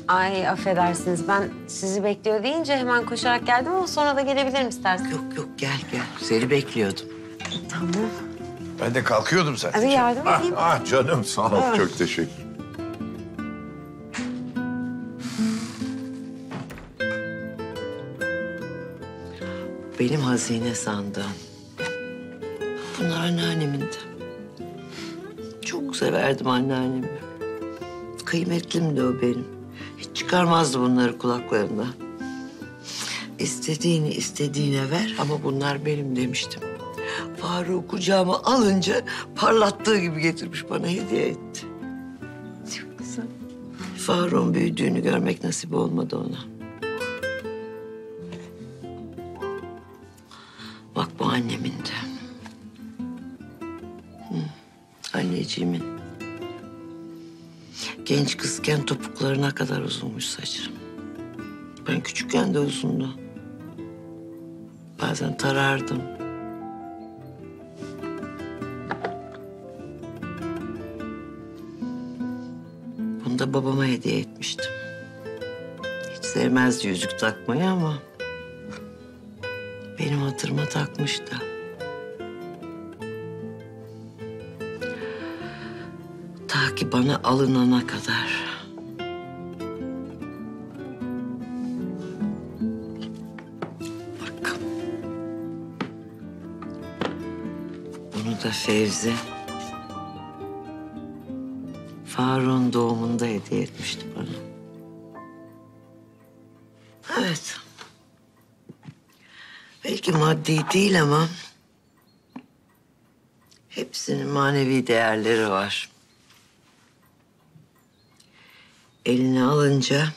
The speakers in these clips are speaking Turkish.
Ay affedersiniz, ben sizi bekliyor deyince hemen koşarak geldim ama sonra da gelebilirim isterseniz. Yok gel. Seni bekliyordum. Tamam. Ben de kalkıyordum zaten. Hadi yardım edeyim. Canım sağ ol. Çok teşekkür. Benim hazine sandığım. Bunlar anneannemin de. Çok severdim anneannemi. Kıymetlim de o benim. Hiç çıkarmazdı bunları kulaklarından. İstediğini istediğine ver ama bunlar benim demiştim. Faruk'u kucağıma alınca parlattığı gibi getirmiş bana hediye etti. Çok güzel. Faruk'un büyüdüğünü görmek nasip olmadı ona. Bak bu annemin de. Anneciğimin. Genç kızken topuklarına kadar uzunmuş saçı. Ben küçükken de uzundu. Bazen tarardım. Bunu da babama hediye etmiştim. Hiç sevmezdi yüzük takmayı ama benim hatırıma takmıştı. Ta ki bana alınana kadar. Bak. Bunu da Fevzi Faruk'un doğumunda hediye etmişti bana. Evet. Belki maddi değil ama hepsinin manevi değerleri var. Eline alınca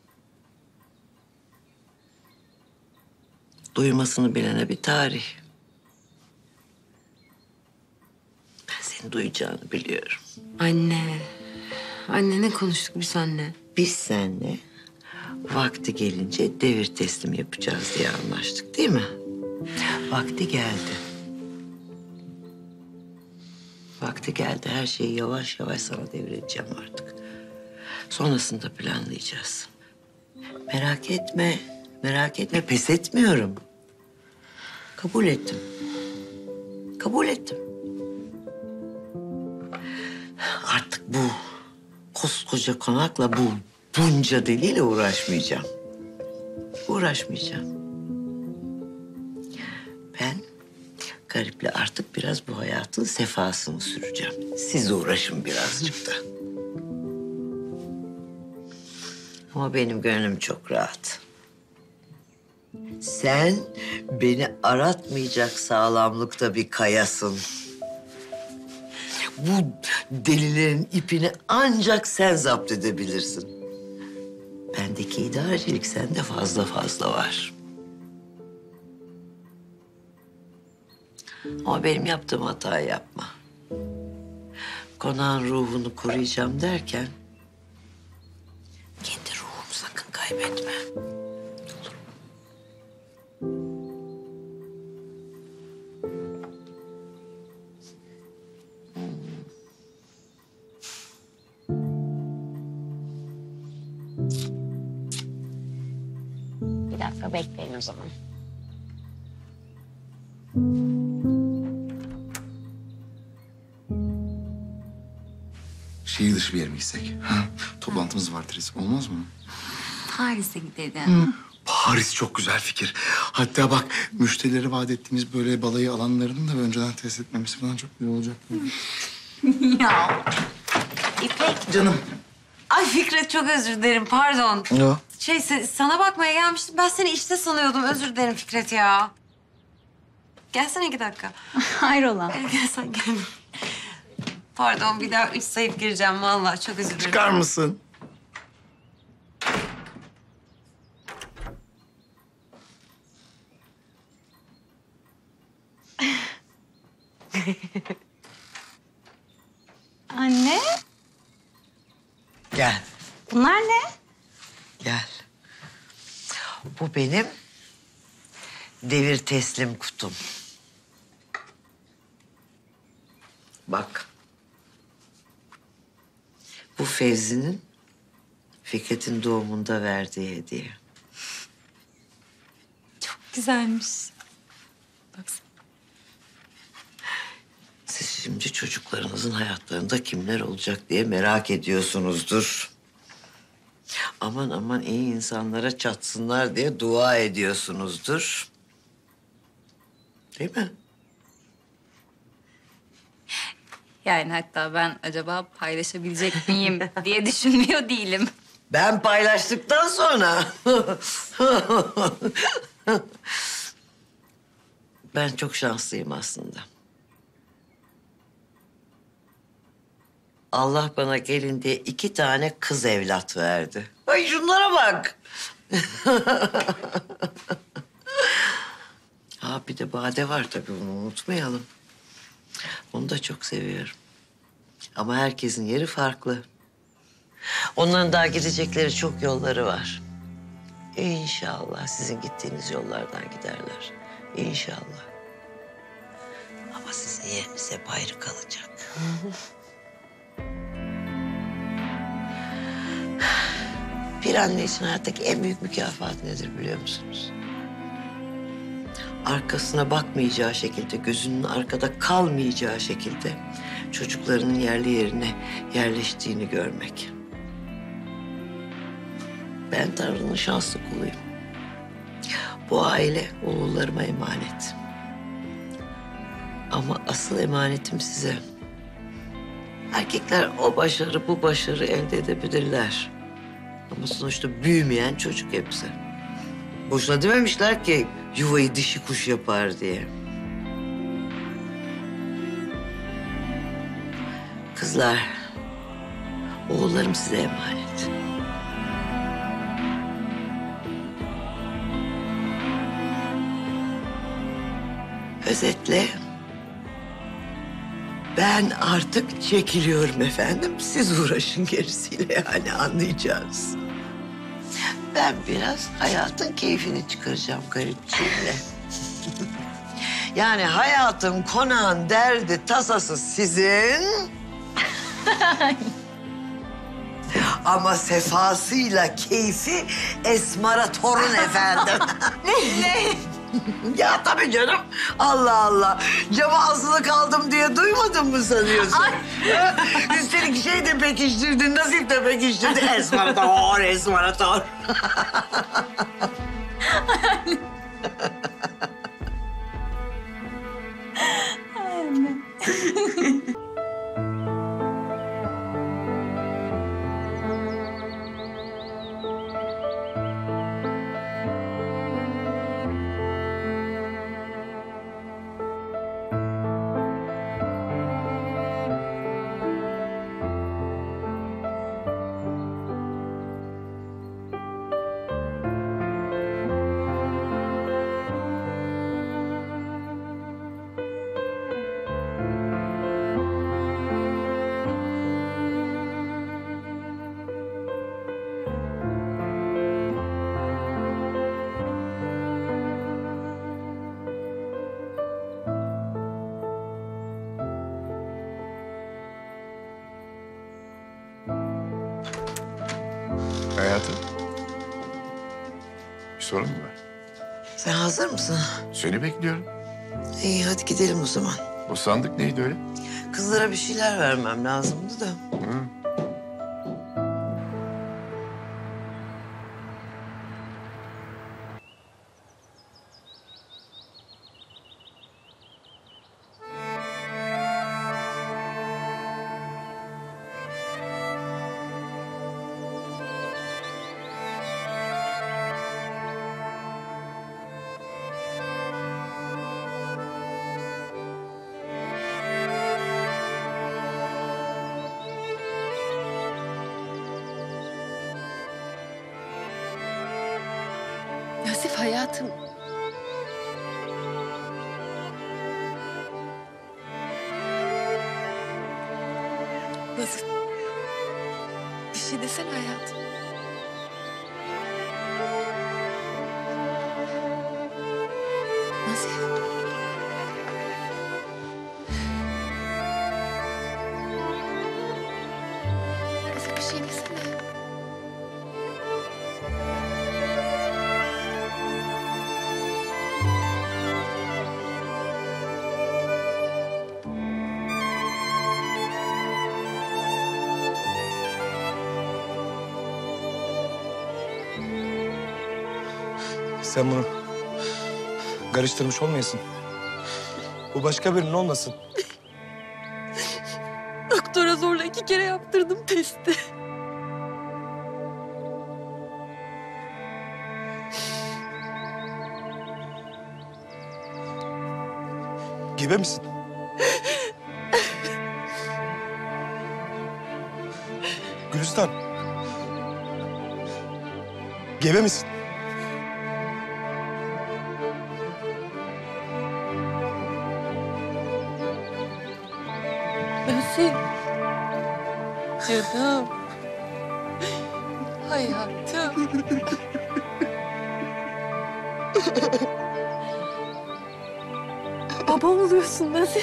duymasını bilene bir tarih. Ben seni duyacağını biliyorum. Anne. Anne ne konuştuk biz seninle? Biz seninle vakti gelince devir teslim yapacağız diye anlaştık değil mi? Vakti geldi. Vakti geldi. Her şeyi yavaş yavaş sana devredeceğim artık. Sonrasında planlayacağız. Merak etme, merak etme. Pes etmiyorum. Kabul ettim. Kabul ettim. Artık bu koskoca konakla bunca deliyle uğraşmayacağım. Uğraşmayacağım. Ben gariple artık biraz bu hayatın sefasını süreceğim. Siz uğraşın birazcık da. Ama benim gönlüm çok rahat. Sen beni aratmayacak sağlamlıkta bir kayasın. Bu delilerin ipini ancak sen zapt edebilirsin. Bendeki idarecilik sende fazla var. Ama benim yaptığım hatayı yapma. Konağın ruhunu koruyacağım derken kendi ruhunu sakın kaybetme. Olur. Bir dakika bekleyin o zaman. Şehir dışı bir yere mi gitsek? Ha? Toplantımız var Deniz. Olmaz mı? Paris'e gidelim. Paris çok güzel fikir. Hatta bak müşterilere vaat ettiğimiz böyle balayı alanlarını da önceden test etmemiz falan çok iyi olacak. Ya. İpek. Canım. Ay Fikret çok özür dilerim pardon. Ya. Sana bakmaya gelmiştim. Ben seni işte sanıyordum. Özür dilerim Fikret ya. Gelsene 2 dakika. Hayrola? Gel sen gel. Pardon bir daha 3 sayıp gireceğim vallahi çok özür dilerim. Çıkar mısın? Anne, Gel, bunlar ne? gel. Bu benim devir teslim kutum. Bak. Bu Fevzi'nin Fikret'in doğumunda verdiği hediye. Çok güzelmiş. Baksana. Siz şimdi çocuklarınızın hayatlarında kimler olacak diye merak ediyorsunuzdur. Aman aman iyi insanlara çatsınlar diye dua ediyorsunuzdur. Değil mi? Yani hatta ben acaba paylaşabilecek miyim diye düşünmüyor değilim. Ben paylaştıktan sonra... Ben çok şanslıyım aslında. Allah bana gelin diye 2 tane kız evlat verdi. Ay şunlara bak. Ha bir de Bade var tabii, onu unutmayalım. Onu da çok seviyorum. Ama herkesin yeri farklı. Onların daha gidecekleri çok yolları var. İnşallah sizin gittiğiniz yollardan giderler. İnşallah. Ama sizin yeriniz hep ayrı kalacak. Bir anne için hayattaki en büyük mükafat nedir biliyor musunuz? Arkasına bakmayacağı şekilde, gözünün arkada kalmayacağı şekilde çocuklarının yerli yerine yerleştiğini görmek. Ben Tanrı'nın şanslı kuluyum. Bu aile oğullarıma emanet. Ama asıl emanetim size. Erkekler o başarı, bu başarı elde edebilirler. Ama sonuçta büyümeyen çocuk hepsi. Boşuna dememişler ki yuvayı dişi kuş yapar diye. Kızlar, oğullarım size emanet. Özetle ben artık çekiliyorum efendim. Siz uğraşın gerisiyle, yani anlayacağız. Ben biraz hayatın keyfini çıkaracağım garipçiğimle. Yani hayatın, konağın derdi, tasası sizin. Ama sefasıyla keyfi Esmer'a torun efendim. Ne? Ya tabii canım. Allah Allah. Cama asılı kaldım diye duymadın mı sanıyorsun? Ha? Üstelik şey de pekiştirdin, nasip de pekiştirdin. Esmarator, Esmarator. Hayatım. Bir sorun mu var? Sen hazır mısın? Seni bekliyorum. İyi hadi gidelim o zaman. O sandık neydi öyle? Kızlara bir şeyler vermem lazımdı da. Hı. Nazif hayatım. Nazif. Bir şey desene hayatım. Nazif. Nazif bir şey desene. Sen bunu karıştırmış olmayasın. Bu başka birinin olmasın. Doktora zorla 2 kere yaptırdım testi. Gebe misin? Gülistan. Gebe misin? Özür. Canım. Hayatım. Babam oluyorsun Nazif.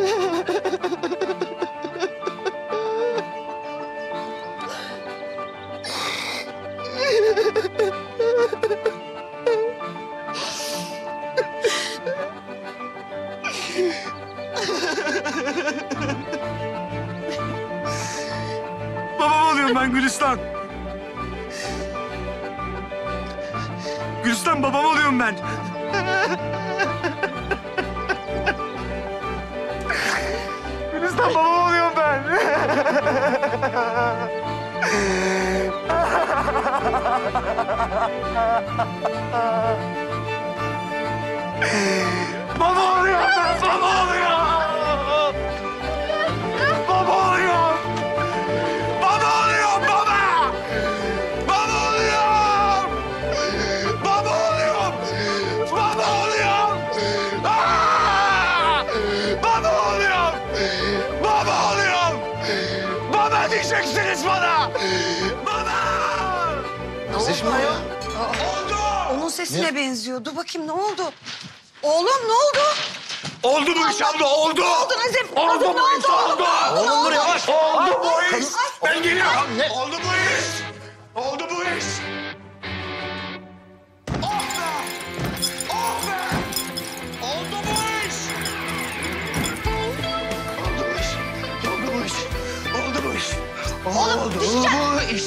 Babam oluyorum ben Gülistan. Gülistan babam oluyorum ben. Gülistan babam oluyorum ben. Baba oluyorum ben, baba oluyorum. Baba oluyorum. Baba oluyorum, baba! Baba oluyorum! Baba oluyorum! Baba oluyorum! Aa! Baba oluyorum! Baba oluyorum! Baba diyeceksiniz bana! Baba! Nazif mi o ya? Oldu! Onun sesine benziyor. Dur bakayım ne oldu? Oğlum ne oldu? Oldu bu iş abla, oldu! oldu Nazif? Oldu Nazif, bu ne iş, oldu? oldu! Oğlum dur yavaş. Oldu bu iş! Ben geliyorum! Ne? Oldu bu iş! Oldu bu iş! Oh be! Oh be! Oldu bu iş! Oldu bu iş! Oldu bu iş! Oldu bu iş! Oldu bu iş!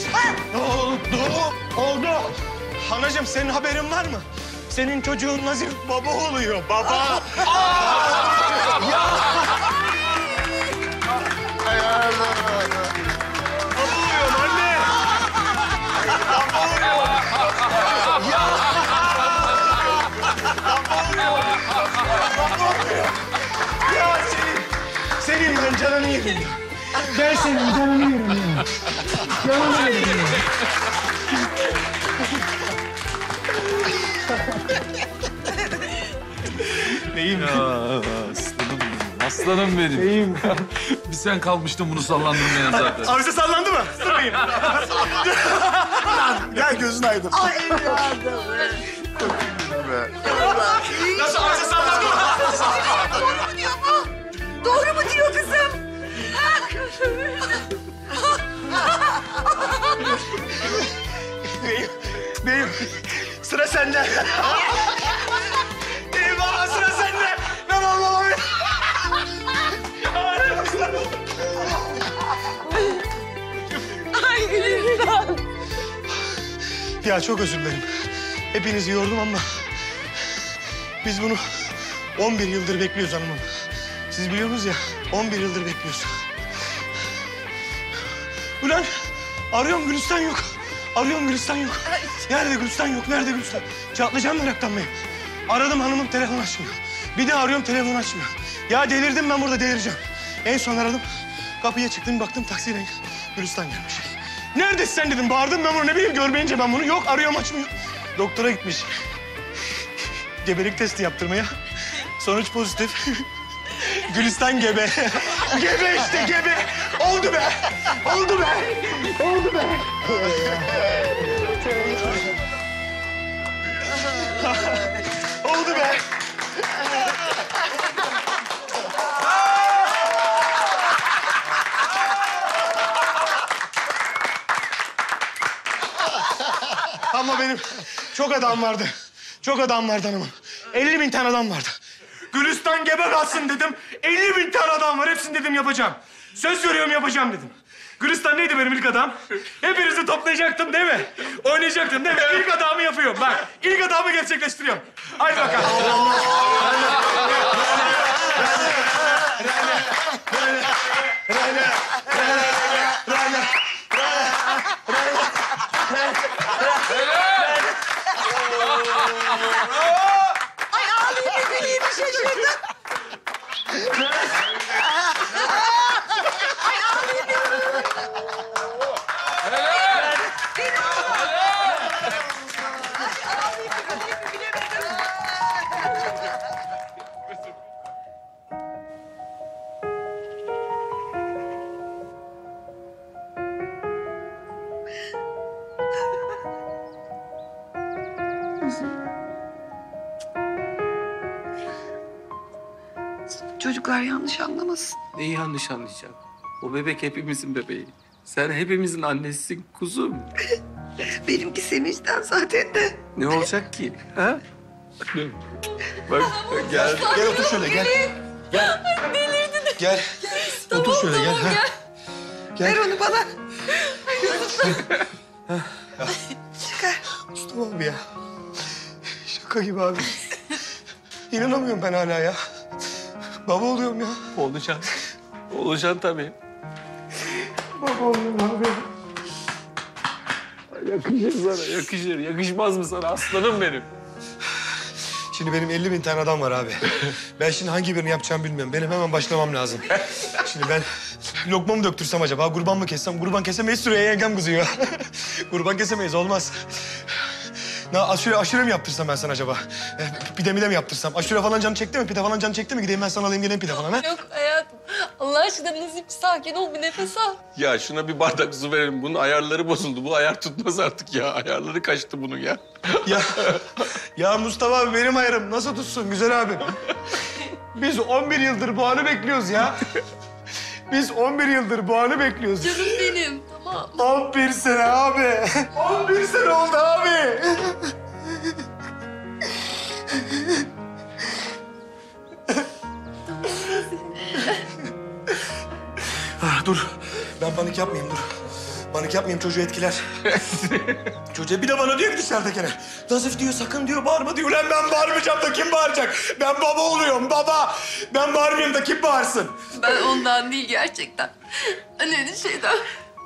Oldu! Hanacığım senin haberin var mı? Senin çocuğun Nazif baba oluyor, baba! Baba oluyorum anne! Baba oluyorum! Ya senin ben canını yerim. Ben senin canını yerim ya. Canını yerim ya. Neyim? Aslanım benim. Neyim? Bir sen kalmıştın bunu sallandırmaya zaten. Avcı sallandı mı? Durmayın. Gel gözün aydın. Ay evladım. Nasıl avcı sallandı mı? Doğru mu diyor bu? Doğru mu diyor kızım? Beyim, sıra sende. Beyim baba sıra sende. Ben Allah'ım. Ay Gülistan. Ya çok özür dilerim. Hepinizi yordum ama biz bunu 11 yıldır bekliyoruz hanımım. Siz biliyorsunuz ya 11 yıldır bekliyoruz. Ulan arıyorum Gülistan yok. Arıyorum Gülistan yok. Nerede Gülistan yok? Nerede Gülistan? Çatlayacağım meraktan benim. Aradım hanımım telefon açmıyor. Bir de arıyorum telefon açmıyor. Ya delirdim ben burada delireceğim. En son aradım. Kapıya çıktım baktım taksiyle Gülistan gelmiş. Neredesin sen dedim. Bağırdım ben bunu ne bileyim görmeyince ben bunu. Yok arıyorum açmıyor. Doktora gitmiş. Gebelik testi yaptırmaya. Sonuç pozitif. Gülistan gebe. Gebe işte gebe. Oldu be. Oldu be. Oldu be. Oldu be. Ama benim çok adam vardı. Çok adam vardı hanımım. 50.000 tane adam vardı. Gülistan gebe kalsın dedim. 50.000 tane adam var. Hepsini dedim yapacağım. Söz veriyorum yapacağım dedim. Gülistan neydi benim ilk adam? Hepinizi toplayacaktım değil mi? Oynayacaktım değil mi? İlk adamı yapıyorum bak. İlk adamı gerçekleştiriyorum. Haydi bakalım. Ay ağlayayım mı güleyim mi şaşırdım. Çocuklar yanlış anlamasın. Neyi yanlış anlayacağım? O bebek hepimizin bebeği. Sen hepimizin annesisin kuzum. Benimki sevinçten zaten de. Ne olacak ki? Ha? Bak gel. Gel otur şöyle gel. Gel. Gel. Otur şöyle gel. Ha. Ver onu bana. Çıkar. Mustafa abi ya. Şaka gibi abi. İnanamıyorum ben hala ya. Baba oluyorum ya. Olacaksın. Olacaksın tabii. Baba oluyorum abi. Yakışır sana, yakışır. Yakışmaz mı sana aslanım benim? Şimdi benim 50.000 tane adam var abi. Ben şimdi hangi birini yapacağımı bilmiyorum. Benim hemen başlamam lazım. Şimdi ben lokma mı döktürsem acaba? Kurban mı kessem? Kurban kesemeyiz, Süreyya yengem kızıyor. Kurban kesemeyiz, olmaz. Aşure mi yaptırsam ben sana acaba? Pide mi yaptırsam? Aşure falan canı çekti mi? Pide falan canı çekti mi? Gideyim ben sana alayım geleyim pide falan ha? Yok hayatım. Allah aşkına Nazif sakin ol bir nefes al. Ya şuna bir bardak su verelim. Bunun ayarları bozuldu. Bu ayar tutmaz artık ya. Ayarları kaçtı bunun ya. Ya Mustafa abi benim ayarım nasıl tutsun güzel abim? Biz 11 yıldır bu anı bekliyoruz ya. Biz 11 yıldır bu anı bekliyoruz. Canım benim. Tamam. 11 sene abi. 11 sene oldu abi. Dur. Ben panik yapmayayım dur. Panik yapmayayım çocuğu etkiler. Çocuğa bir de bana diyor ki dışarıdakine. Nazif diyor sakın diyor bağırma diyor. Ulan ben bağırmayacağım da kim bağıracak? Ben baba oluyorum baba. Ben bağırmayayım da kim bağırsın? Ben ondan değil gerçekten. Hani şeyden...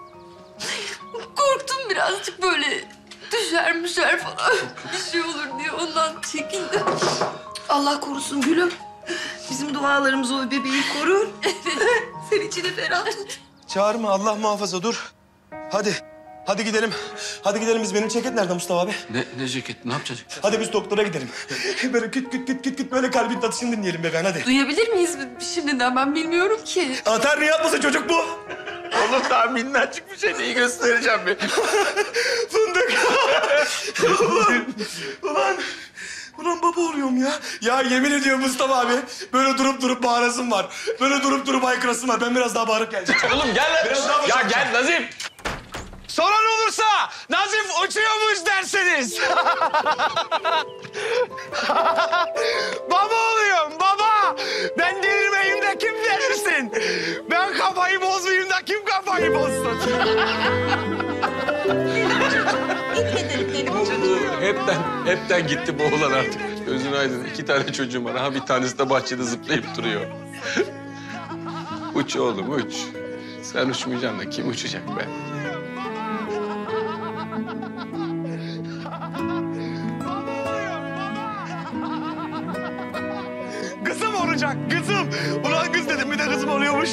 Korktum birazcık böyle düşer falan. Bir şey olur diye ondan çekindim. Allah korusun gülüm. Bizim dualarımız o bebeği korur. Sen içini ferah tut. Çağırma Allah muhafaza dur. Hadi. Hadi gidelim. Hadi gidelim biz. Benim ceket nerede Mustafa abi? Ne ceket? Ne yapacağız? Hadi biz doktora gidelim. Böyle küt böyle kalbin atışını dinleyelim bebeğin hadi. Duyabilir miyiz şimdiden? Ben bilmiyorum ki. Atar niye atmasın çocuk bu? Oğlum daha minnacık bir şey. Neyi göstereceğim bir? Fındık. Ulan baba oluyorum ya. Ya yemin ediyorum Mustafa abi. Böyle durup bağırasım var. Böyle durup haykırasım var. Ben biraz daha bağırıp geleceğim. Oğlum gel lan. Biraz daha Ya gel Nazif. Soran olursa Nazif uçuyormuş derseniz. Baba oluyorum baba. Ben delirmeyeyim de kim delirsin? Ben kafayı bozmayayım da kim kafayı bozsun? Hepten gitti bu oğlan artık. Gözün aydın. 2 tane çocuğum var. Ha bir tanesi de bahçede zıplayıp duruyor. Uç oğlum uç. Sen uçmayacaksın da kim uçacak be? Kızım olacak kızım. Ulan kız dedim bir de kızım oluyormuş.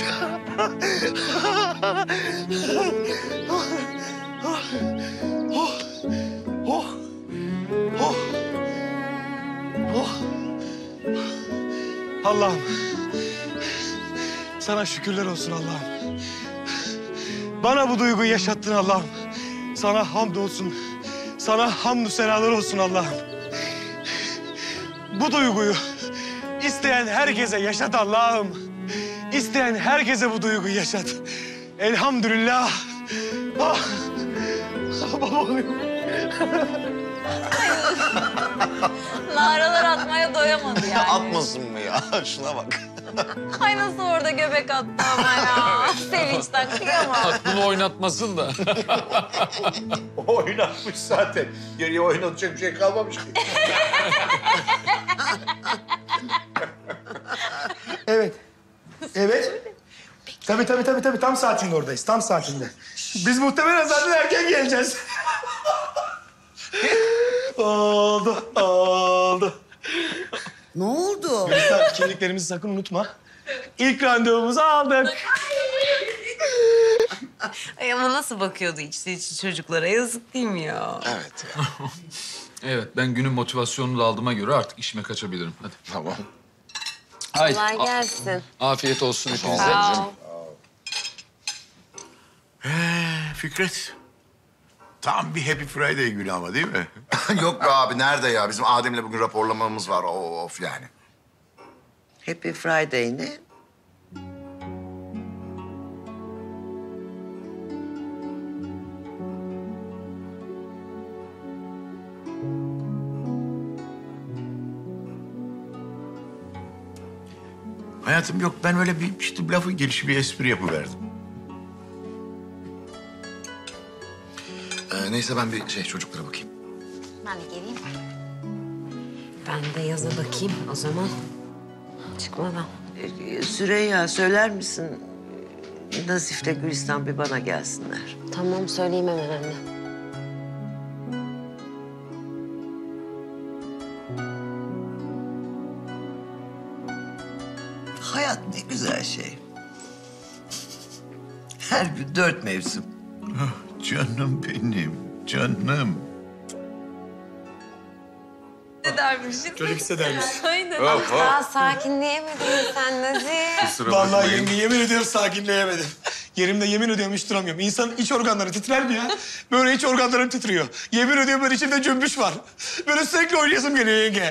Allah'ım. Sana şükürler olsun Allah'ım. Bana bu duyguyu yaşattın Allah'ım. Sana hamdolsun. Sana hamdü senalar olsun Allah'ım. Bu duyguyu isteyen herkese yaşat Allah'ım. İsteyen herkese bu duyguyu yaşat. Elhamdülillah. Ah. Baba oluyorum. Naralar atmaya doyamadı yani. Atmasın mı ya? Şuna bak. Ay nasıl orada göbek attı ama ya. Sevinçten kıyamam. Aklını oynatmasın da. Oynatmış zaten. Geriye oynatacak bir şey kalmamış ki. Evet. Evet. Tabii. Tam saatinde oradayız. Tam saatinde. Biz muhtemelen zaten erken geleceğiz. Oldu. Ne oldu? Gülistan, kimliklerimizi sakın unutma. İlk randevumuzu aldık. Ay ama nasıl bakıyordu içi çocuklara? Yazık değil mi ya? Evet ya. Evet, ben günün motivasyonunu da aldığıma göre artık işime kaçabilirim. Hadi. Tamam. Haydi. Kolay gelsin. Afiyet olsun hepinize. Sağ ol. Fikret. Tam bir Happy Friday günü ama değil mi? Yok be abi nerede ya? Bizim Adem'le bugün raporlamamız var. Of yani. Happy Friday ne? Hayatım yok ben öyle bir işte lafın gelişi bir espri yapıverdim. Neyse ben bir çocuklara bakayım. Ben de geleyim. Ben de yaza bakayım o zaman. Çıkmadan. Süreyya söyler misin? Nazif'le Gülistan bir bana gelsinler. Tamam söyleyeyim hemen anne. Hayat ne güzel şey. Her gün 4 mevsim. Canım benim, canım. Ne dermişsin? Çocuk hissedermiş. Aynen. Daha sakinleyemedin mi sen Nazif? Vallahi yemin ediyorum sakinleyemedim. Yerimde yemin ediyorum hiç duramıyorum. İnsanın iç organları titrer mi ya? Böyle iç organlarım titriyor. Yemin ediyorum böyle içimde cümbüş var. Böyle sürekli oynayasım geliyor yenge.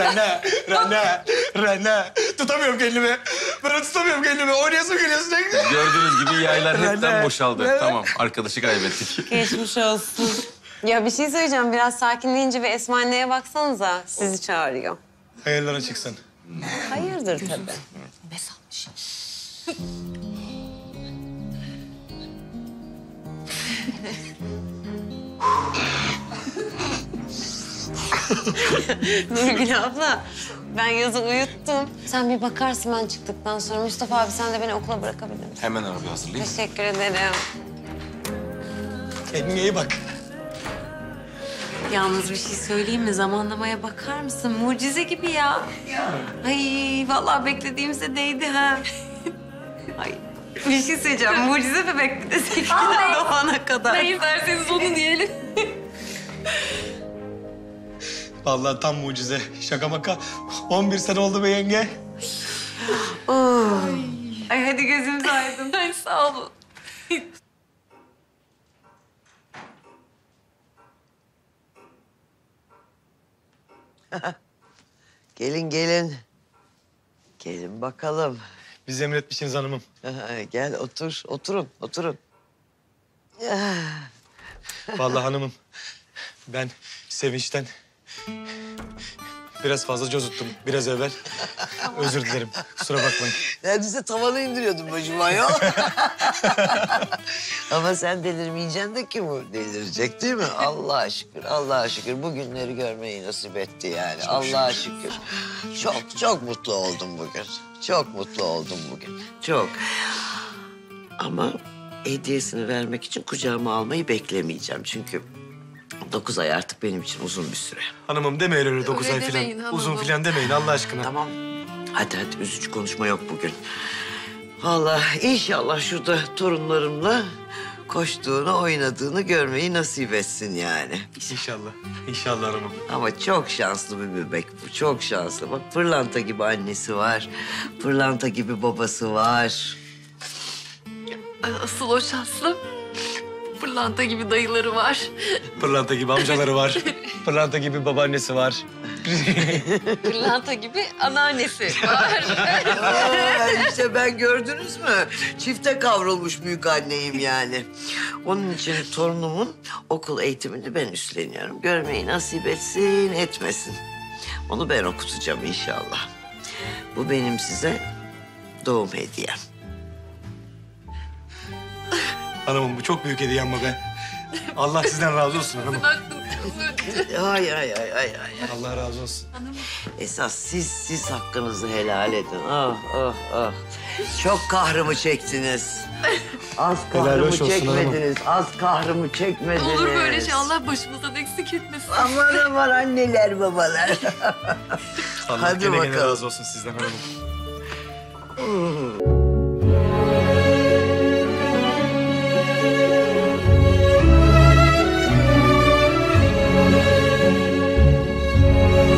Rana. Tutamıyorum kendimi. Böyle tutamıyorum kendimi. Oynayasım geliyor sürekli. Gördüğünüz gibi yaylar hepten Öyle. boşaldı. Evet. Tamam, arkadaşı kaybettik. Geçmiş olsun. Ya bir şey söyleyeceğim. Biraz sakinleyince bir Esma anneye baksanıza. Sizi çağırıyor. Hayırlara çıksın. Hayırdır tabii. Nurgül abla, ben yazı uyuttum. Sen bir bakarsın ben çıktıktan sonra. Mustafa abi sen de beni okula bırakabilir misin? Hemen arabayı hazırlayayım. Teşekkür ederim. Kendine iyi bak. Yalnız bir şey söyleyeyim mi? Zamanlamaya bakar mısın? Mucize gibi ya. Ay vallahi beklediğimize değdi ha. Ay bir şey söyleyeceğim. Mucize bebek bir de Sekine doğana kadar. Ne isterseniz onu diyelim. Vallahi tam mucize. Şaka maka. 11 sene oldu be yenge. Ay hadi gözümüz aydın. Ay sağ olun. Gelin gelin. Gelin bakalım. Biz emretmişsiniz hanımım. Gel otur, oturun. Vallahi hanımım. Ben sevinçten biraz fazla cozuttum biraz evvel. Özür dilerim. Kusura bakmayın. Neredeyse tavana indiriyordum başıma ya. Ama sen delirmeyeceksin de kim o delirecek değil mi? Allah'a şükür bu günleri görmeyi nasip etti yani. Allah'a şükür. Çok mutlu oldum bugün. Çok mutlu oldum bugün. Çok. Ama hediyesini vermek için kucağıma almayı beklemeyeceğim. Çünkü 9 ay artık benim için uzun bir süre. Hanımım demeyin öyle 9 ay demeyin falan. hanımım. Uzun falan demeyin Allah aşkına. Tamam. Hadi üzücü konuşma yok bugün. Vallahi inşallah şurada torunlarımla koştuğunu, oynadığını görmeyi nasip etsin yani. İnşallah hanımım. Ama çok şanslı bir bebek bu, çok şanslı. Bak pırlanta gibi annesi var, pırlanta gibi babası var. Asıl o şanslı. Pırlanta gibi dayıları var. Pırlanta gibi amcaları var. Pırlanta gibi babaannesi var. Pırlanta gibi anneannesi var. İşte ben gördünüz mü? Çifte kavrulmuş büyük anneyim yani. Onun için torunumun okul eğitimini ben üstleniyorum. Görmeyi nasip etsin, etmesin. Onu ben okutacağım inşallah. Bu benim size doğum hediyem. Hanımım bu çok büyük hediye ama be. Allah sizden razı olsun hanımım. Ay. Allah razı olsun. Esas siz hakkınızı helal edin. Ah. Çok kahrımı çektiniz. Az kahrımı Helal hoş olsun çekmediniz. Az kahrımı çekmediniz. Olur böyle şey. Allah başımızdan eksik etmesin. Aman anneler babalar. Allah Hadi gene bakalım. razı olsun sizden hanımım.